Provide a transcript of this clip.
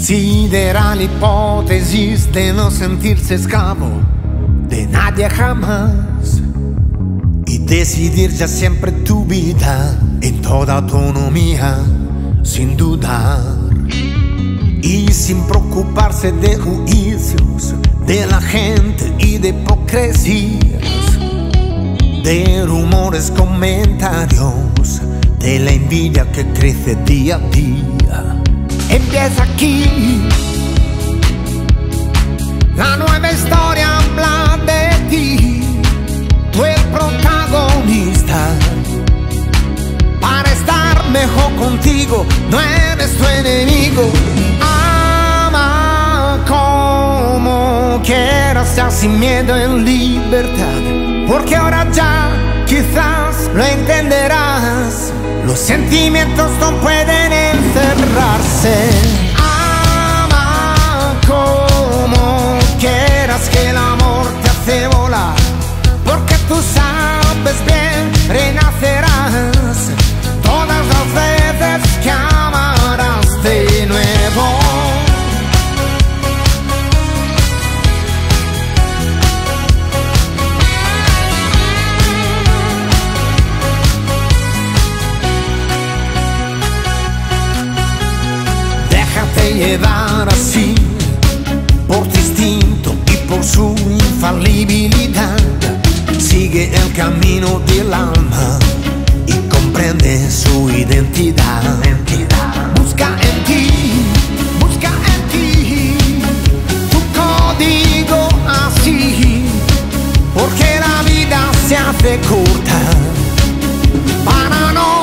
Considera la hipótesis de no sentirse esclavo de nadie jamás y decidir ya siempre tu vida en toda autonomía, sin dudar y sin preocuparse de juicios de la gente y de hipocresías, de rumores, comentarios, de la envidia que crece día a día. Empieza aquí, la nueva historia habla de ti, tú el protagonista. Para estar mejor contigo, no eres tu enemigo. Ama como quieras, ya sin miedo, en libertad, porque ahora ya quizás lo entenderás. Los sentimientos no pueden encerrarse. Ama como quieras, que el amor te hace volar, porque tú sabes bien, renacerás todas las veces que amarás de nuevo. Llevar así por tu instinto y por su infalibilidad. Sigue el camino del alma y comprende su identidad. Busca en ti tu código así, porque la vida se hace corta para no